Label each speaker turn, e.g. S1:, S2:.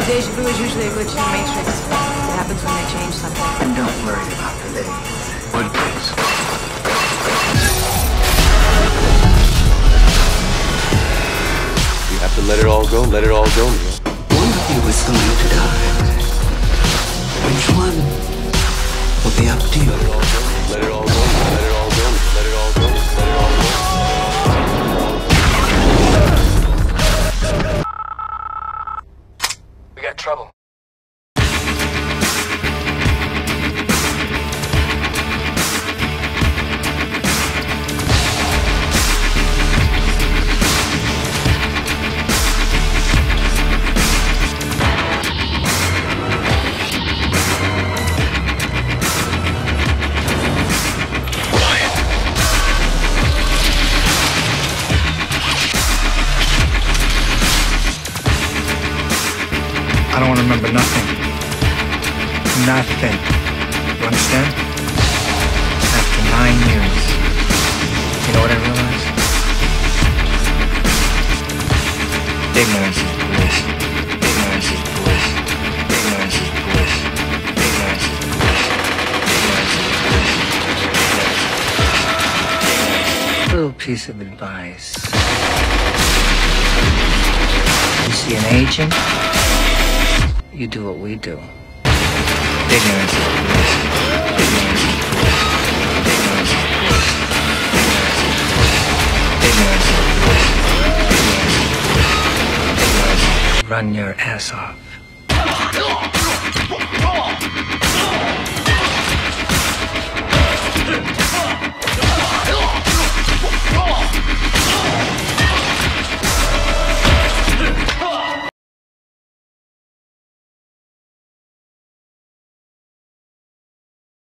S1: Deja vu is usually a glitch in the Matrix. It happens when they change something.
S2: And don't worry about the days.
S3: What days? You have to let it all go, let it all go, Neo.
S2: One of you is going to die. Which one will be up to you.
S3: Let it all go, let it all go, let it all go, let it all go. We got trouble.
S4: I don't want to remember nothing. Nothing. You understand? After 9 years, you know what I realized? Ignorance is bliss. Ignorance is bliss. Ignorance is bliss. Ignorance is bliss. Ignorance is bliss. Ignorance is bliss. Little piece of advice. You see an agent? You do what we do. Ignorance is bliss. Ignorance is bliss. Ignorance is bliss. Ignorance is bliss. Ignorance is bliss. Ignorance is bliss. Run your ass off.